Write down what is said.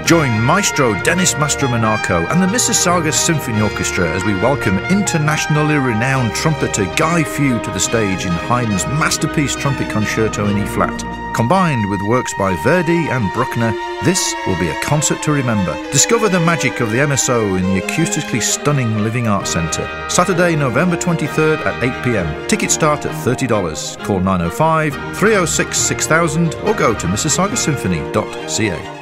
Join Maestro Mastromonaco and the Mississauga Symphony Orchestra as we welcome internationally renowned trumpeter Guy Few to the stage in Haydn's masterpiece Trumpet Concerto in E-flat. Combined with works by Verdi and Bruckner, this will be a concert to remember. Discover the magic of the MSO in the acoustically stunning Living Arts Centre. Saturday, November 23rd at 8 p.m. Tickets start at $30. Call 905 306 6000 or go to mississaugasymphony.ca.